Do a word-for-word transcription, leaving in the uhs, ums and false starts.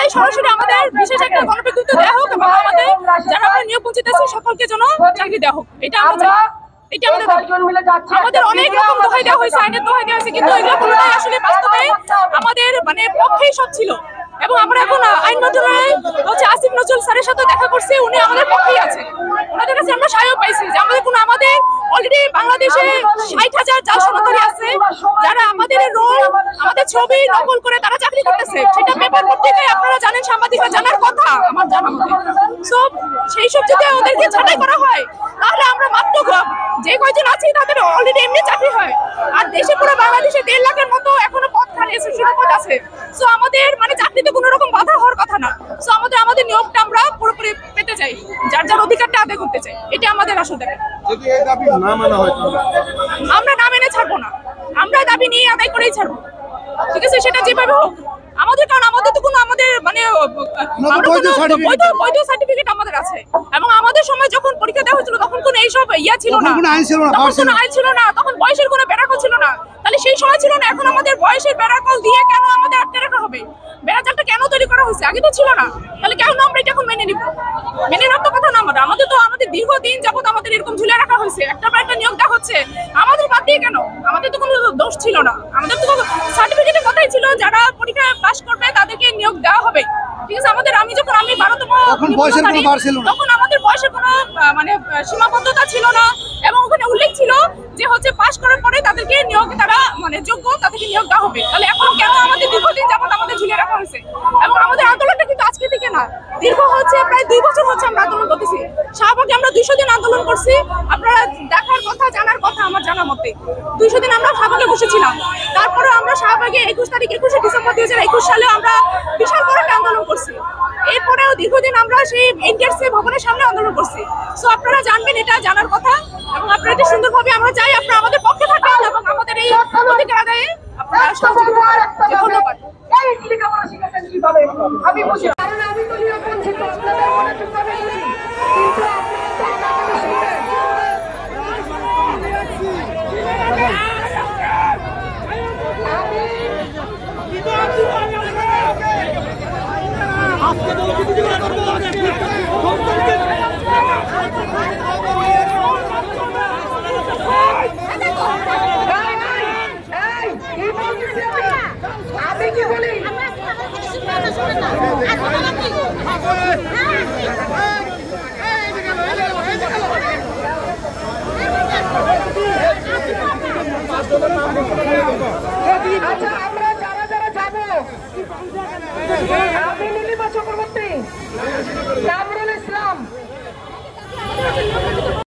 চাই সরাসরি আমাদের বিশেষ একটা গণবিজ্ঞপ্তি দেওয়া হোক এবং আমাদের যারা আমরা নিয়োগ বঞ্চিত আছি সকলকে যেন চাকরি দেওয়া হোক, এটা আমরা চাই। এটা আমাদের আমাদের অনেক রকম দোহাই দেওয়া হয়েছে, আইনের দোহাই দেওয়া হয়েছে, কিন্তু এগুলো কোনোটাই আসলে বাস্তবে আমাদের মানে পক্ষেই সব ছিল। এবং আমরা এখন আইন মন্ত্রণালয়ে হচ্ছে আসিফ নজরুল স্যারের সাথে দেখা করছি, উনি আমাদের পক্ষেই আছে। ওনাদের কাছে আমরা সহায়ক পাইছি যে আমাদের কোনো আমাদের অলরেডি বাংলাদেশে ষাট হাজার জাল সনদধারী আছে যারা আমাদের রোল আমাদের ছবি নকল করে তারা চাকরি করতেছে, সেটা পেপার পত্রিকায় আপনারা জানেন, সাংবাদিকরা জানার কথা আমার জানা মতে। সব সেই সব যদি ওদেরকে ছাঁটাই করা হয় তাহলে আমরা মাত্র যে কয়জন আছি তাদের অলরেডি এমনি চাকরি হয়, আর দেশে পুরো বাংলাদেশে দেড় লাখের মতো এখনো পদ খালি আছে, শূন্য পদ আছে। সো আমাদের মানে চাকরিতে কোনো রকম বাধা হওয়ার কথা না। সো আমাদের আমাদের নিয়োগটা আমরা পুরোপুরি পেতে চাই, যার যার অধিকারটা আদায় করতে চাই, এটা আমাদের আসল দাবি। যদি এই দাবি না মানা হয় আমরা না মেনে ছাড়বো না, আমরা দাবি নিয়ে আদায় করেই ছাড়বো, ঠিক আছে, সেটা যেভাবে হোক। আমাদের কারণ আমাদের তো কোনো আমাদের মানে বৈধ সার্টিফিকেট আমাদের আছে, এবং আমাদের সময় যখন পরীক্ষা দেওয়া হয়েছিল তখন কোনো এইসব ইয়া ছিল না, আইন ছিল না, তখন বয়সের কোনো বেড়াকল ছিল না। তাহলে সেই সময় ছিল না, এখন আমাদের বয়সের বেড়াকল দিয়ে কেন আমাদের আটকে রাখা হবে? বেড়াজালটা কেন তৈরি করা হয়েছে? আগে তো ছিল না, তাহলে কেন আমরা এটা এখন মেনে নিব? মেনে নেওয়ার তো কথা না। আমাদের আমাদের তো আমাদের দীর্ঘদিন যাবত আমাদের এরকম ঝুলে রাখা হয়েছে, একটা পর একটা নিয়োগ দেওয়া হচ্ছে, আমাদের বাদ দিয়ে কেন? আমাদের তো কোনো দোষ ছিল না, আমাদের তো সার্টিফিকেটের কথাই ছিল যারা পরীক্ষা পাস করবে তাদেরকে নিয়োগ দেওয়া হবে, ঠিক আছে। আমাদের আমি যখন আমি বারোতম তখন আমাদের বয়সের কোনো মানে সীমাবদ্ধতা ছিল না, এবং ওখানে উল্লেখ ছিল যে হচ্ছে পাস করার পরে তাদেরকে নিয়োগ তারা মানে যোগ্য তাদেরকে নিয়োগ দেওয়া হবে। তাহলে এখন কেন আমাদের দীর্ঘদিন যাবত আমাদের ঝুলে রাখা হয়েছে? এবং আমাদের আন্দোলনটা কিন্তু আজকে থেকে না, দীর্ঘ হচ্ছে প্রায় দুই বছর হচ্ছে আমরা আন্দোলন করতেছি। শাহবাগে আমরা দুইশো দিন আন্দোলন করছি, আপনারা দেখার কথা জানার কথা আমার জানা মতে দুইশো দিন আমরা শাহবাগে বসেছিলাম। তারপরে আমরা শাহবাগে একুশ তারিখ একুশে ডিসেম্বর দুই হাজার একুশ সালে আমরা বিশাল বড় একটা আন্দোলন করছি। এরপরেও দীর্ঘদিন আমরা সেই এনটিআরসি ভবনের সামনে আন্দোলন করছি। সো আপনারা জানবেন, এটা জানার কথা, এবং আপনারা এটা সুন্দরভাবে আমরা চাই আপনারা আমাদের পক্ষে থাকেন এবং আমাদের এই অধিকার আদায়ে আপনারা সহযোগিতা করেন। ধন্যবাদ। আমি বুঝি কারণ আমি তো বঞ্চিত আপনাদের মনে তো কথা বলি, কিন্তু আমি কি বলি আচ্ছা, আমরা যারা যারা যাবো, আমি নীলিমা চক্রবর্তী।